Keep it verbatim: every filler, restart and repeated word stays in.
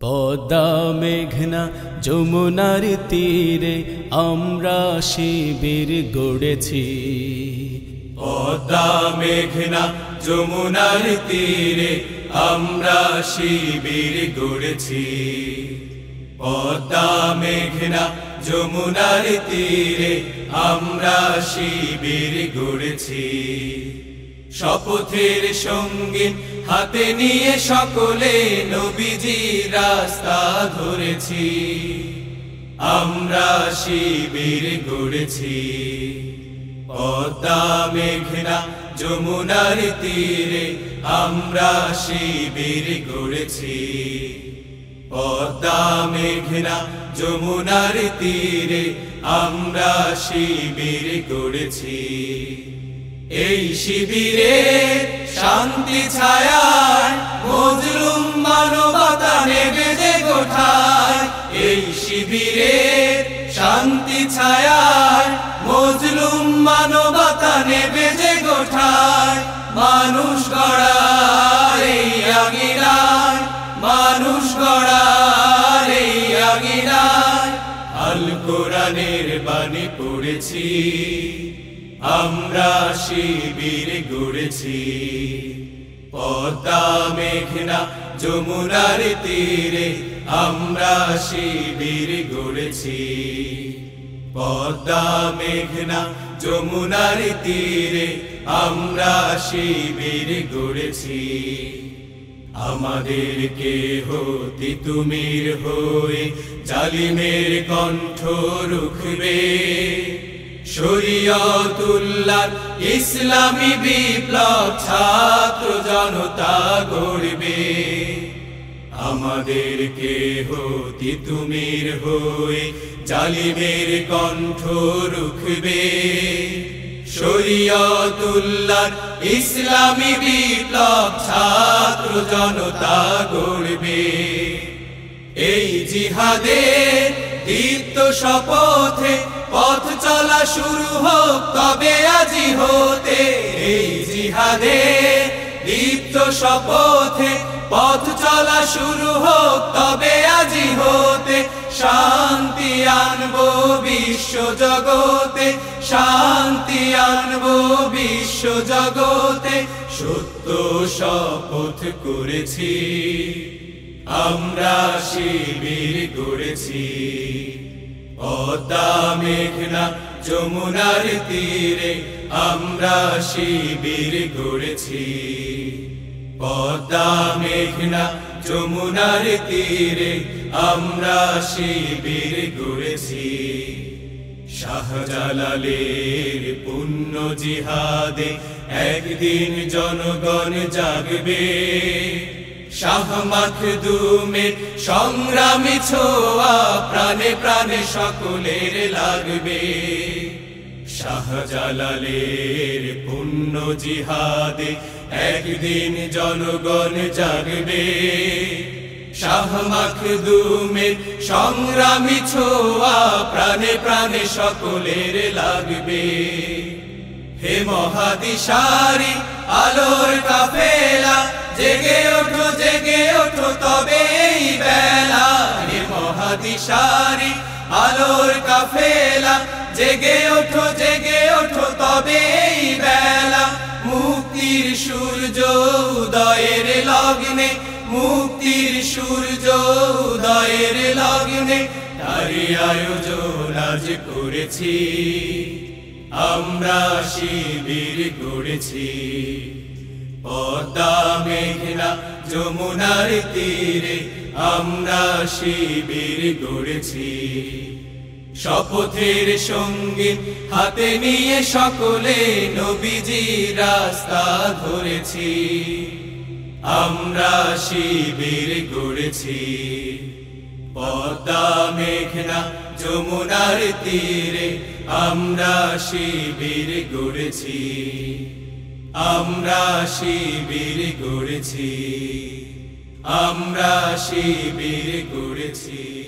পদ্মা মেঘনা যমুনার তীরে আমরা শিবির গড়েছি। পদ্মা মেঘনা যমুনার তীরে আমরা শিবির গড়েছি। পদ্মা মেঘনা যমুনার তীরে আমরা শিবির গড়েছি। শপথের সঙ্গীন হাতে নিয়ে সকলে নবীজির রাস্তা ধরেছি। আমরা শিবির গড়েছি। পদ্মা মেঘনা যমুনার তীরে আমরা শিবির গড়েছি। পদ্মা মেঘনা যমুনার তীরে আমরা শিবির গড়েছি। এই শিবিরে শান্তি ছায়ায় মজলুম মানবতা নেবে যে গোঠায়। এই শিবিরে শান্তি ছায়ায় মজলুম মানবতা নেবে যে গোঠায়। মানুষ গড়ার এই আঙিনায়, মানুষ গড়ার এই আঙিনায় আল কোরআনের বাণী পড়েছি। আমরা শিবির গড়েছি। পদ্মা মেঘনা যমুনার তীরে আমরা শিবির গড়েছি। পদ্মা মেঘনা যমুনার তীরে আমরা শিবির গড়েছি। আমাদেরকে হতে তুমির হয়ে জালিমের কণ্ঠ রুখবে। শরীয়তুল্লাহ ইসলামী বিপ্লব ছাত্র জনতা গড়বে। আমাদেরকে হতে তুমির হয়ে জালিমের কণ্ঠ রুখবে। শরীয়তুল্লাহ ইসলামী বিপ্লব ছাত্র জনতা গড়বে। এই জিহাদের দীপ্ত শপথে পথ চলা শুরু হোক তবে আজি হতে। এই জিহাদের দীপ্ত শপথে পথ চলা শুরু হোক তবে আজি হতে। শান্তি আনবো বিশ্ব জগতে, শান্তি আনবো বিশ্ব জগতে। সত্য শপথ করেছি, আমরা শিবির গড়েছি। পদ্মা মেঘনা যমুনার তীরে আমরা শিবির গড়েছি। পদ্মা মেঘনা যমুনার তীরে আমরা শিবির গড়েছি। শাহজালালের পুণ্য জিহাদে একদিন জনগণ জাগবে। শাহ মাখদুমের সংগ্রামী ছোঁয়া প্রাণে প্রাণে সকলের লাগবে। শাহজালালের পুণ্য জিহাদে একদিন জনগণ জাগবে। শাহ মাখদুমের সংগ্রামী ছোঁয়া প্রাণে প্রাণে সকলের লাগবে। হে মহাদিশারি আলোর কাফেলা জেগে ওঠো জেগে ওঠো তবে এই বেলা। হে মহাদিশারি আলোর কাফেলা জেগে ওঠো জেগে ওঠো তবে এই বেলা। মুক্তির সূর্য উদয়ের লগ্নে, মুক্তির সূর্য উদয়ের লগ্নে তারই আয়োজন আজ করেছি। আমরা শিবির গড়েছি। পদ্মা মেঘনা যমুনার তীরে আমরা শিবির গড়েছি। শপথের সঙ্গীন হাতে নিয়ে সকলে নবীজির রাস্তা ধরেছি। আমরা শিবির গড়েছি। পদ্মা মেঘনা যমুনার তীরে আমরা শিবির গড়েছি। আমরা শিবির গড়েছি। আমরা শিবির গড়েছি।